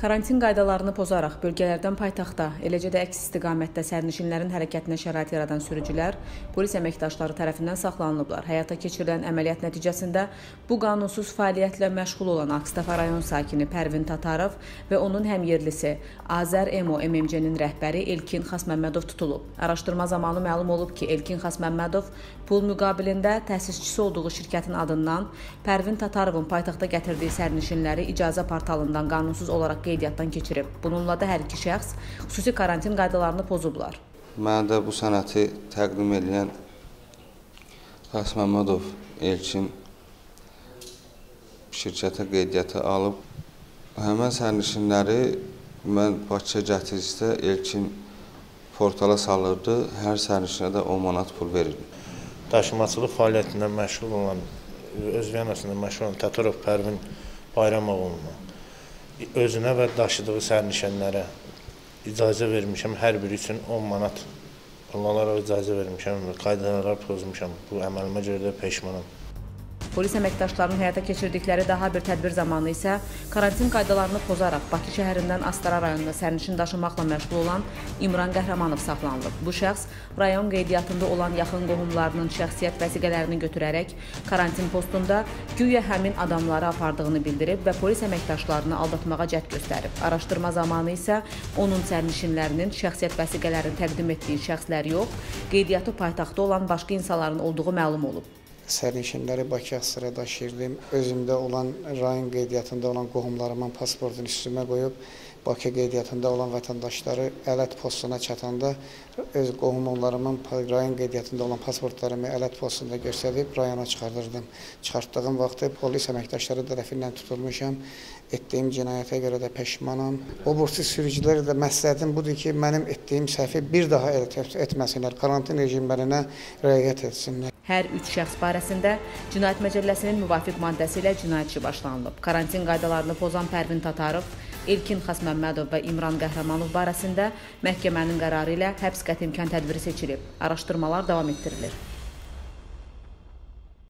Karantin qaydalarını pozaraq bölgələrdən paytaxtda, eləcə də əks istiqamətdə sərnişinlərin hərəkətinə şərait yaradan sürücülər polis əməkdaşları tərəfindən saxlanılıblar. Həyata keçirilən əməliyyat nəticəsində bu qanunsuz fəaliyyətlə məşğul olan Ağstafa rayon sakini Pərvin Tatarov və onun həmyerlisi Azər Emo MMC-nin rəhbəri Elkin Xasməmmədov tutulub. Araşdırma zamanı məlum olub ki, Elkin Xasməmmədov pul müqabilində təsisçisi olduğu şirkətin adından Pərvin Tatarovun paytaxta gətirdiyi sərnişinləri icazə portalından qanunsuz olaraq qeydiyyatdan keçirib. Bununla da hər iki şəxs xüsusi karantin qaydalarını pozublar. Mənə də bu sənəti təqdim edən Xasməmmədov Elkin şirkətə qeydiyyata alıb. Həmən sərnişinləri mən Bakıya gətirdikdə Elkin portala salırdı, hər sərnişinə də 10 manat pul verirdi. Daşımaçılıq fəaliyyətində məşğul olan, öz Viyanasında məşğul olan Tatarov Pərvin Bayramoğlu'na özünə və daşıdığı sərnişinlərə icazə vermişəm, hər biri üçün 10 manat onlara icazə vermişəm və qaydaları pozmuşam. Bu əməlimə görə də peşmanam. Polis əməkdaşlarının həyata keçirdikləri daha bir tədbir zamanı isə karantin qaydalarını pozaraq Bakı şəhərindən Astara rayonunda sərnişin daşımaqla məşğul olan İmran Qəhrəmanov saxlanılıb. Bu şəxs rayon qeydiyyatında olan yaxın qohumlarının şəxsiyyət vəsiqələrini götürərək karantin postunda güya həmin adamları apardığını bildirib və polis əməkdaşlarını aldatmağa cəhd göstərib. Araşdırma zamanı isə onun sərnişinlərinin şəxsiyyət vəsiqələrini təqdim etdiyi şəxslər yox, qeydiyyatı paytaxtda olan başqa insanların olduğu məlum olub. Sərnişinləri Bakıya sıra daşıyırdım. Özümdə olan rayon qeydiyyatında olan qohumlarımın pasportunu üstümə qoyub, Bakı qeydiyyatında olan vətəndaşları ələt postuna çatanda öz qohumlarımın rayon qeydiyyatında olan pasportlarımı ələt postunda göstərib rayona çıxardırdım. Çıxartdığım vaxtı polis əməkdaşları tərəfindən tutulmuşam. Etdiyim cinayətə görə də peşmanam. Obursiz sürücülərə də məsləhətim budur ki, mənim etdiyim səhvi bir daha etməsinlər, karantin rejimlərinə riayət etsinlər. Hər üç şəxs barəsində Cinayət Məcəlləsinin müvafiq maddəsi ilə cinayət işi başlanılıb. Karantin qaydalarını pozan Pərvin Tatarov, Elkin Xasməmmədov və İmran Qəhrəmanov barəsində məhkəmənin qərarı ilə həbs qəti imkan tədbiri seçilib. Araşdırmalar davam etdirilir.